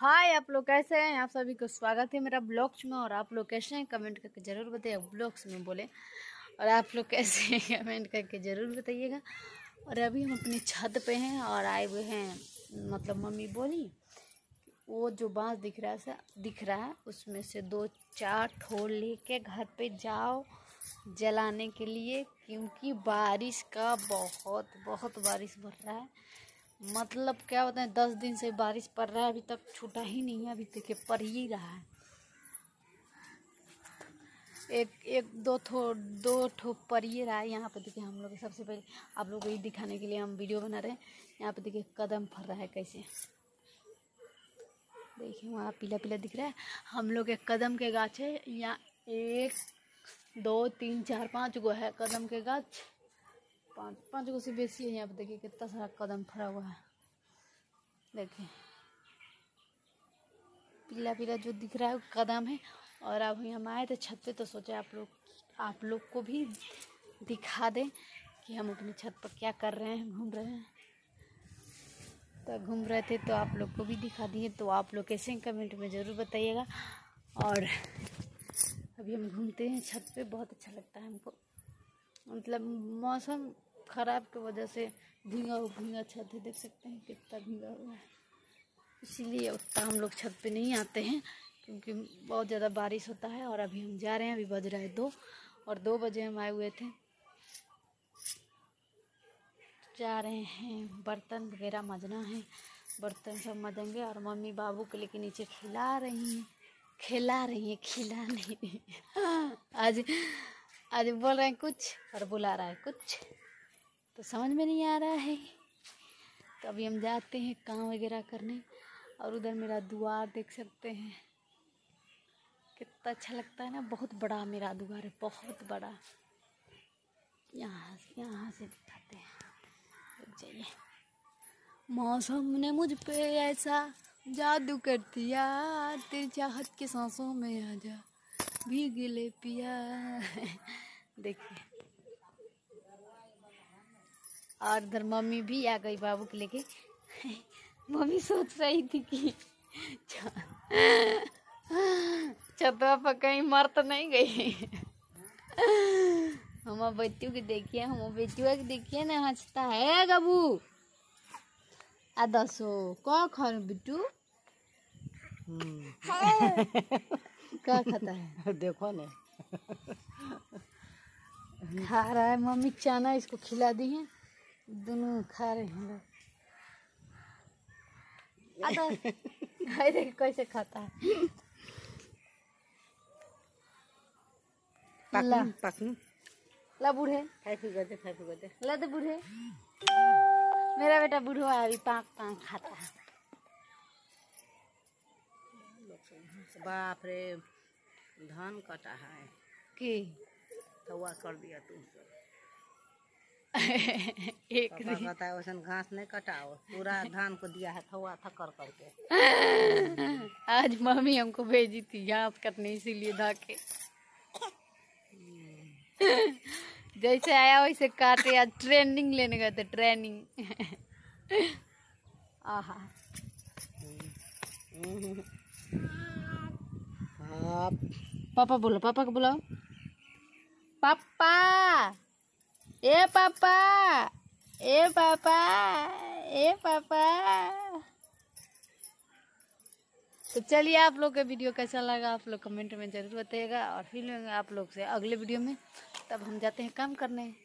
हाय, आप लोग कैसे हैं। आप सभी को स्वागत है मेरा ब्लॉग्स में। और आप लोग कैसे हैं कमेंट करके ज़रूर बताइए। ब्लॉग्स में बोले और आप लोग कैसे हैं कमेंट करके ज़रूर बताइएगा। और अभी हम अपनी छत पे हैं और आए हुए हैं, मतलब मम्मी बोली वो जो बांस दिख रहा है उसमें से 2-4 ठोर लेके घर पे जाओ जलाने के लिए, क्योंकि बारिश का बहुत बारिश बढ़ रहा है। मतलब क्या बताएं, 10 दिन से बारिश पड़ रहा है, अभी तक छूटा ही नहीं है। अभी तक पड़ ही रहा है। दो ठो पड़ ही रहा है। यहाँ पे देखिए, हम लोग सबसे पहले आप लोगों को ये दिखाने के लिए हम वीडियो बना रहे हैं। यहाँ पे देखिए कदम फर रहा है कैसे, देखिए वहाँ पीला पीला दिख रहा है। हम लोग के कदम के गाछ है यहाँ, 1 2 3 4 5 गो है कदम के गाछ। 5 गो से बेसी है। यहाँ पे देखिए कितना सारा कदम फरा हुआ है। देखिए पीला पीला जो दिख रहा है वो कदम है। और अब हम आए थे छत पे तो सोचे आप लोग को भी दिखा दें कि हम अपनी छत पर क्या कर रहे हैं, घूम रहे हैं। तो घूम रहे थे तो आप लोग को भी दिखा दिए। तो आप लोग कैसे कमेंट में ज़रूर बताइएगा। और अभी हम घूमते हैं छत पे, बहुत अच्छा लगता है हमको। मतलब मौसम ख़राब की वजह से भींगा छत है, देख सकते हैं कितना भींगा हुआ है। इसीलिए उतना हम लोग छत पे नहीं आते हैं, क्योंकि बहुत ज़्यादा बारिश होता है। और अभी हम जा रहे हैं, अभी बज रहा है 2 और 2 बजे हम आए हुए थे। जा रहे हैं, बर्तन वगैरह मजना है, बर्तन सब मजेंगे। और मम्मी बाबू को लेके नीचे खिला रही नहीं आज बोल रहे हैं कुछ और बुला रहा है कुछ, तो समझ में नहीं आ रहा है। तो अभी हम जाते हैं काम वगैरह करने। और उधर मेरा द्वार देख सकते हैं कितना अच्छा लगता है ना। बहुत बड़ा मेरा द्वार है, बहुत बड़ा। यहाँ से दिखाते हैं, रुक जाइए। मौसम ने मुझ पे ऐसा जादू कर दिया, तेरी चाहत की सांसों में आजा भीग ले पिया देखिए। और इधर मम्मी भी आ गई बाबू को लेके। मम्मी सोच रही थी कि छतवा पर कहीं मर तो नहीं गई। हम बेटियों के देखिए ना, हंसता है गबू आ 10 क्या खा बिट्टू क्या खाता है देखो ना, खा रहा है। मम्मी चना इसको खिला दी है, दोनों खा रहे हैं। देख कैसे खाता है। पकनू ला बूढ़े, ला दे बूढ़े। मेरा बेटा बूढ़ा अभी पाक खाता है। बाप रे, धान कटा है कि थवा कर दिया तू। एक पापा कहता है वैसे घास नहीं कटाओ, पूरा धान को दिया है थवा थकर करके। आज मम्मी हमको भेजी थी घास कटने, इसीलिए धाके जैसे आया वैसे काटे। आज ट्रेनिंग लेने गए थे, ट्रेनिंग। आहा पापा बोलो, पापा को बुलाओ। पापा ए पापा ए पापा ए पापा। तो चलिए, आप लोग का वीडियो कैसा लगा आप लोग कमेंट में ज़रूर बताइएगा। और फिर आप लोग से अगले वीडियो में। तब हम जाते हैं काम करने।